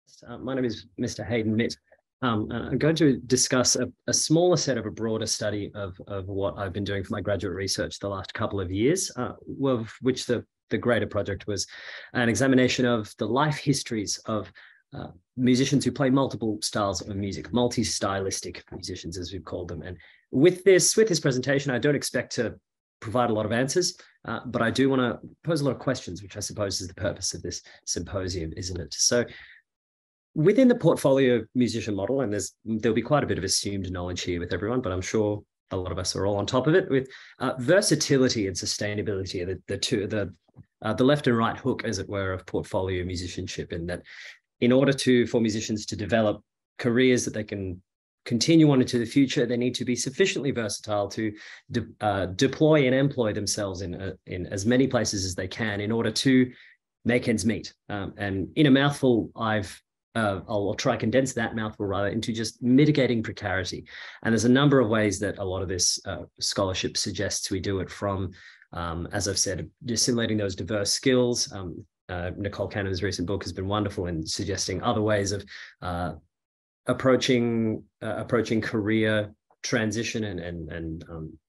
My name is Mr. Hayden Mitt. I'm going to discuss a smaller set of a broader study of what I've been doing for my graduate research the last couple of years, of which the greater project was an examination of the life histories of musicians who play multiple styles of music, multi-stylistic musicians, as we've called them. And with this presentation, I don't expect to provide a lot of answers, but I do want to pose a lot of questions, which I suppose is the purpose of this symposium, isn't it? So within the portfolio musician model, and there'll be quite a bit of assumed knowledge here with everyone, but I'm sure a lot of us are all on top of it, with versatility and sustainability are the left and right hook, as it were, of portfolio musicianship, in that in order for musicians to develop careers that they can continue on into the future, they need to be sufficiently versatile to deploy and employ themselves in as many places as they can in order to make ends meet. And in a mouthful, I'll try to condense that mouthful rather into just mitigating precarity. And there's a number of ways that a lot of this scholarship suggests we do it, from, as I've said, assimilating those diverse skills. Nicole Cannon's recent book has been wonderful in suggesting other ways of approaching career transition and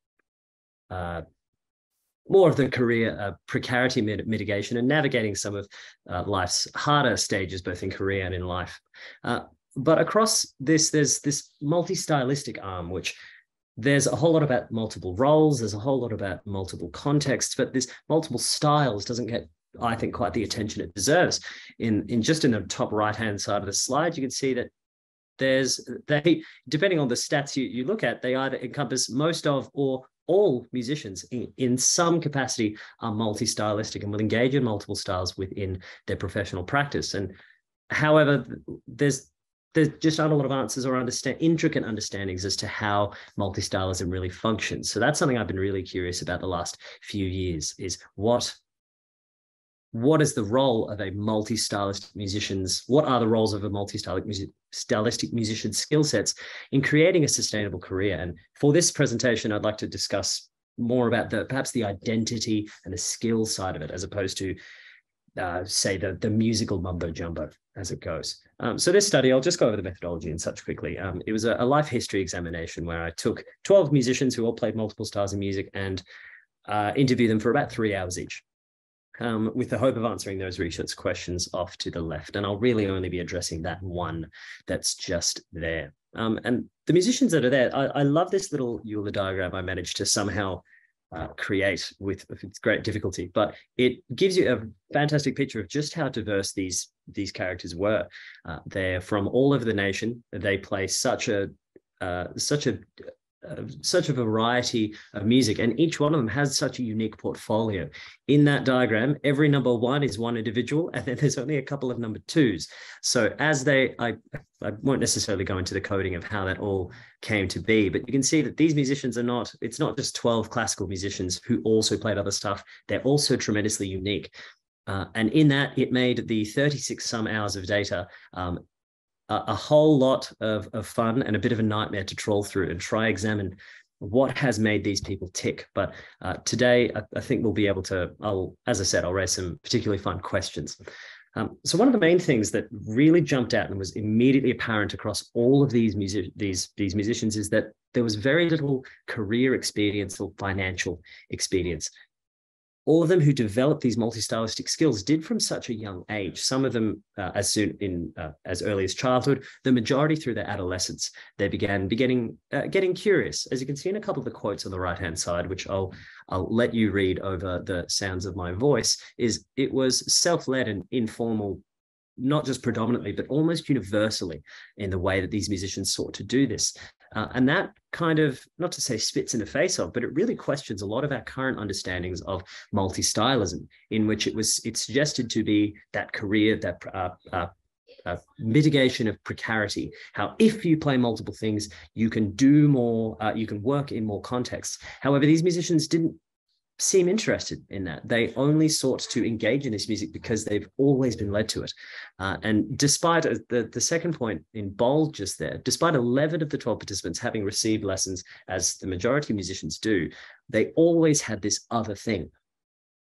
more of the career precarity mitigation and navigating some of life's harder stages, both in career and in life. But across this, there's this multi-stylistic arm, which there's a whole lot about multiple roles, there's a whole lot about multiple contexts, but this multiple styles doesn't get, I think, quite the attention it deserves. In the top right-hand side of the slide, you can see that depending on the stats you look at, they either encompass most of or all musicians in some capacity are multi-stylistic and will engage in multiple styles within their professional practice. And however, there's just aren't a lot of answers or intricate understandings as to how multi-stylism really functions. So that's something I've been really curious about the last few years, is what is the role of a multi-stylistic musician's, what are the roles of a multi-stylistic musician's skill sets in creating a sustainable career? And for this presentation, I'd like to discuss more about perhaps the identity and the skill side of it, as opposed to, say, the musical mumbo jumbo as it goes. So this study, I'll just go over the methodology and such quickly. It was a life history examination where I took 12 musicians who all played multiple styles of music and interviewed them for about 3 hours each, with the hope of answering those research questions off to the left. And I'll really only be addressing that one that's just there. And the musicians that are there, I love this little Euler diagram I managed to somehow create with great difficulty, but it gives you a fantastic picture of just how diverse these characters were. They're from all over the nation. They play such a variety of music, and each one of them has such a unique portfolio. In that diagram, every number one is one individual, and then there's only a couple of number twos. So I won't necessarily go into the coding of how that all came to be, but you can see that these musicians it's not just 12 classical musicians who also played other stuff. They're also tremendously unique. And in that, it made the 36 some hours of data a whole lot of fun and a bit of a nightmare to trawl through and try examine what has made these people tick. But today, I think we'll be able to, as I said, I'll raise some particularly fun questions. So one of the main things that really jumped out and was immediately apparent across all of these musicians is that there was very little career experience or financial experience. All of them who developed these multi-stylistic skills did from such a young age. Some of them as early as childhood. The majority through their adolescence. They began getting curious. As you can see in a couple of the quotes on the right-hand side, which I'll let you read over the sounds of my voice, it was self-led and informal, not just predominantly, but almost universally in the way that these musicians sought to do this. And that kind of, not to say spits in the face of, but it really questions a lot of our current understandings of multi-stylism, in which it's suggested to be that career, that mitigation of precarity. How if you play multiple things, you can do more, you can work in more contexts. However, these musicians didn't seem interested in that. They only sought to engage in this music because they've always been led to it. And despite the second point in bold just there, despite 11 of the 12 participants having received lessons, as the majority of musicians do, they always had this other thing.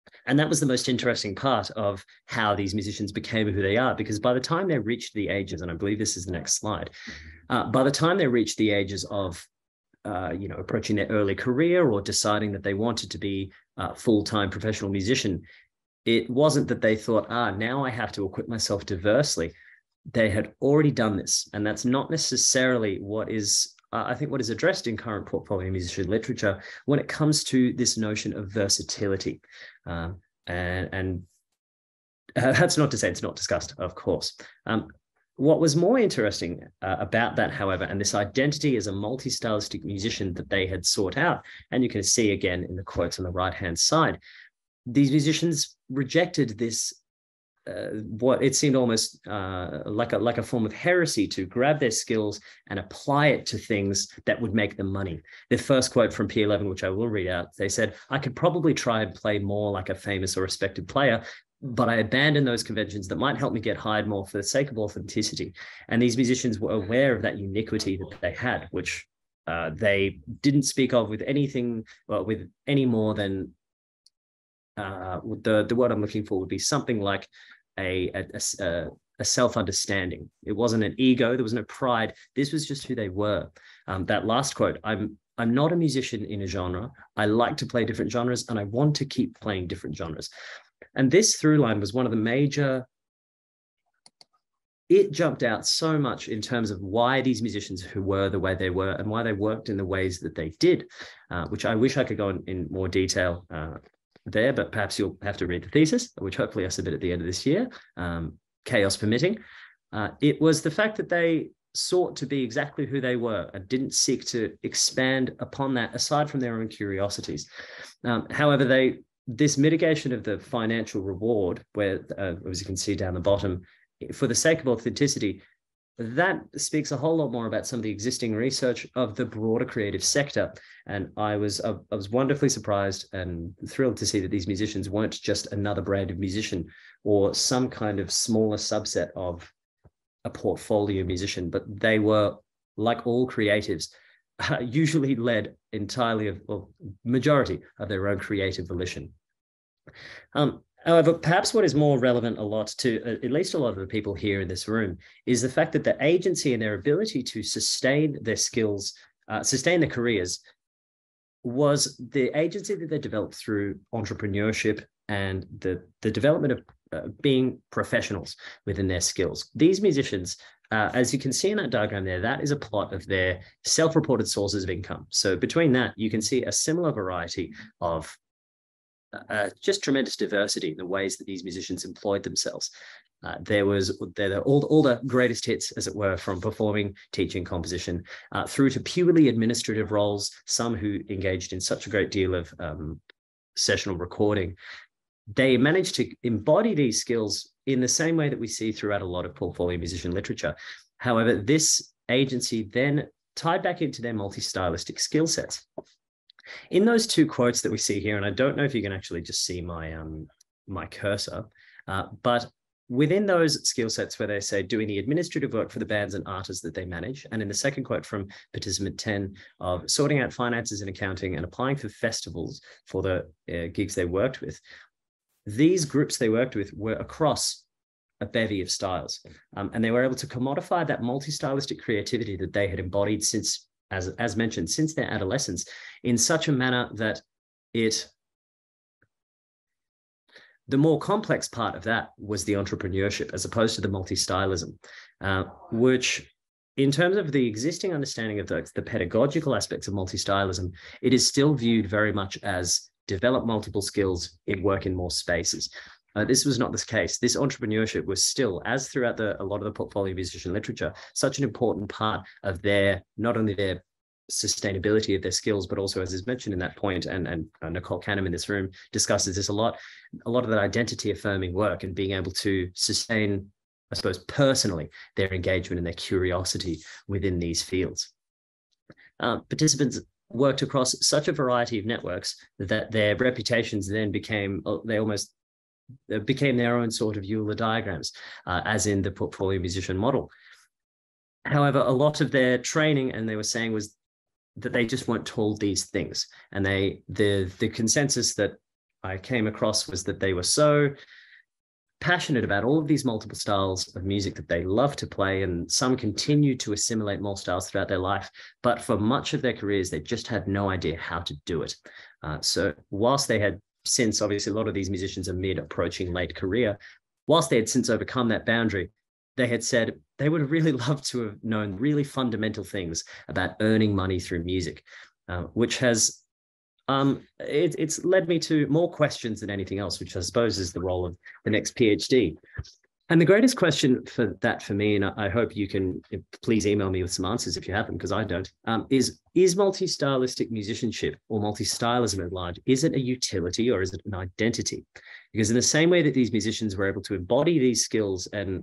And that was the most interesting part of how these musicians became who they are, because by the time they reached the ages, and I believe this is the next slide, by the time they reached the ages of approaching their early career or deciding that they wanted to be a full-time professional musician, it wasn't that they thought, now I have to equip myself diversely. They had already done this. And that's not necessarily what is, I think, what is addressed in current portfolio musician literature when it comes to this notion of versatility. And that's not to say it's not discussed, of course. What was more interesting about that, however, and this identity as a multi-stylistic musician that they had sought out, and you can see again in the quotes on the right-hand side, these musicians rejected this, what it seemed almost like a form of heresy, to grab their skills and apply it to things that would make them money. The first quote from P11, which I will read out, they said, "I could probably try and play more like a famous or respected player, but I abandoned those conventions that might help me get hired more for the sake of authenticity." And these musicians were aware of that uniquity that they had, which they didn't speak of with anything, with any more than the word I'm looking for would be something like a self-understanding. It wasn't an ego. There was no pride. This was just who they were. That last quote, I'm not a musician in a genre. I like to play different genres, and I want to keep playing different genres. And this through line was one of the major, it jumped out so much in terms of why these musicians who were the way they were and why they worked in the ways that they did, which I wish I could go in more detail there, but perhaps you'll have to read the thesis, which hopefully I submit at the end of this year, chaos permitting. It was the fact that they sought to be exactly who they were and didn't seek to expand upon that aside from their own curiosities. However, this mitigation of the financial reward, where, as you can see down the bottom, for the sake of authenticity, that speaks a whole lot more about some of the existing research of the broader creative sector. And I was wonderfully surprised and thrilled to see that these musicians weren't just another brand of musician or some kind of smaller subset of a portfolio musician, but they were, like all creatives, usually led entirely majority of their own creative volition. However, perhaps what is more relevant a lot to at least a lot of the people here in this room is the fact that the agency and their ability to sustain their skills, sustain their careers, was the agency that they developed through entrepreneurship and the development of being professionals within their skills. These musicians, as you can see in that diagram there, that is a plot of their self-reported sources of income. So between that, you can see a similar variety of just tremendous diversity in the ways that these musicians employed themselves. There were all the greatest hits, as it were, from performing, teaching, composition, through to purely administrative roles, some who engaged in such a great deal of sessional recording. They managed to embody these skills in the same way that we see throughout a lot of portfolio musician literature. However, this agency then tied back into their multi-stylistic skill sets. In those two quotes that we see here, and I don't know if you can actually just see my my cursor, but within those skill sets where they say doing the administrative work for the bands and artists that they manage, and in the second quote from participant 10 of sorting out finances and accounting and applying for festivals for the gigs they worked with, these groups they worked with were across a bevy of styles, and they were able to commodify that multi-stylistic creativity that they had embodied since, as mentioned, since their adolescence, in such a manner that the more complex part of that was the entrepreneurship as opposed to the multi-stylism, which in terms of the existing understanding of the pedagogical aspects of multi-stylism, it is still viewed very much as develop multiple skills in work in more spaces. This was not the case. This entrepreneurship was still, as throughout a lot of the portfolio musician literature, such an important part of not only their sustainability of their skills, but also, as is mentioned in that point, and Nicole Canham in this room discusses this a lot of that identity affirming work and being able to sustain, I suppose, personally, their engagement and their curiosity within these fields. Participants worked across such a variety of networks that their reputations then became their own sort of Euler diagrams, as in the portfolio musician model. However, a lot of their training, and they were saying, was that they just weren't told these things. And the consensus that I came across was that they were so passionate about all of these multiple styles of music that they love to play, and some continue to assimilate more styles throughout their life. But for much of their careers, they just had no idea how to do it. So whilst they had since, obviously, a lot of these musicians are mid approaching late career, whilst they had since overcome that boundary, they had said they would have really loved to have known really fundamental things about earning money through music, which has it's led me to more questions than anything else, which I suppose is the role of the next PhD. And the greatest question for that for me, and I hope you can please email me with some answers if you have them, because I don't, is multi-stylistic musicianship or multi-stylism at large, is it a utility or is it an identity? Because in the same way that these musicians were able to embody these skills and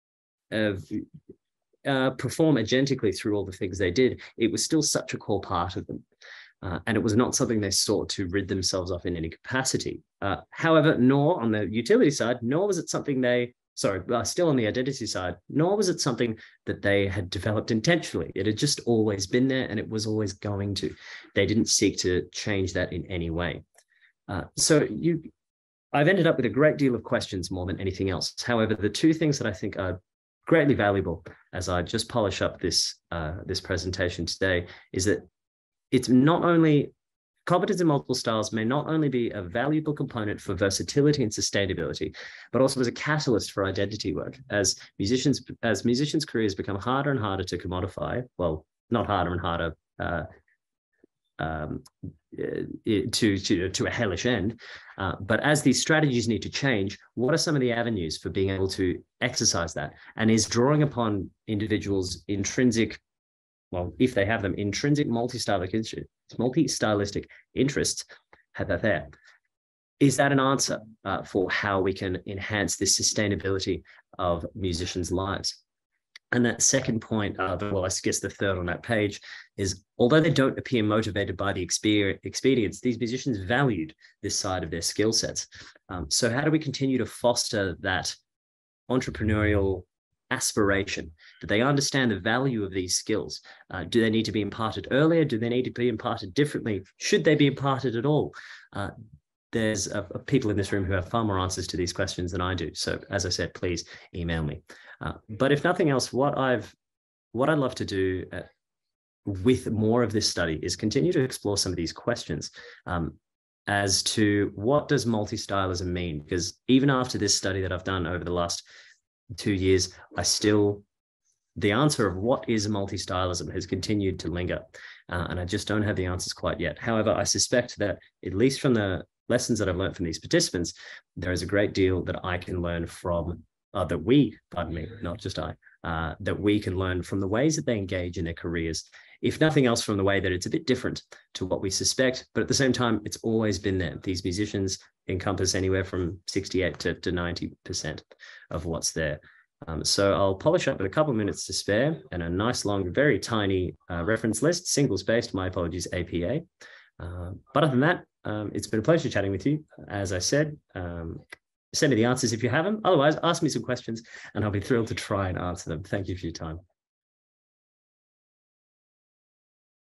perform agentically through all the things they did, it was still such a core part of them. And it was not something they sought to rid themselves of in any capacity. However, nor on the utility side, nor was it something still on the identity side, nor was it something that they had developed intentionally. It had just always been there, and it was always going to. They didn't seek to change that in any way. I've ended up with a great deal of questions more than anything else. However, the two things that I think are greatly valuable as I just polish up this presentation today is that it's not only competence in multiple styles may not only be a valuable component for versatility and sustainability, but also as a catalyst for identity work. As musicians' careers become harder and harder to commodify, well, not harder and harder to a hellish end, but as these strategies need to change, what are some of the avenues for being able to exercise that? And is drawing upon individuals' intrinsic, well, if they have them, intrinsic multi-stylistic interests, had that there. Is that an answer for how we can enhance this sustainability of musicians' lives? And that second point, well, I guess the third on that page, is although they don't appear motivated by the expedience, these musicians valued this side of their skill sets. So how do we continue to foster that entrepreneurial aspiration, that they understand the value of these skills? Do they need to be imparted earlier? Do they need to be imparted differently? Should they be imparted at all? There's people in this room who have far more answers to these questions than I do. So as I said, please email me. But if nothing else, what I'd love to do with more of this study is continue to explore some of these questions as to what does multi-stylism mean? Because even after this study that I've done over the last 2 years, the answer of what is multi-stylism has continued to linger, and I just don't have the answers quite yet. However, I suspect that at least from the lessons that I've learned from these participants, there is a great deal that I can learn from, that we can learn from the ways that they engage in their careers, if nothing else from the way that it's a bit different to what we suspect, but at the same time, it's always been there. These musicians encompass anywhere from 68 to 90% of what's there. So I'll polish up with a couple of minutes to spare and a nice long, very tiny reference list, single-spaced, my apologies, APA. But other than that, it's been a pleasure chatting with you. As I said, send me the answers if you have them. Otherwise, ask me some questions and I'll be thrilled to try and answer them. Thank you for your time.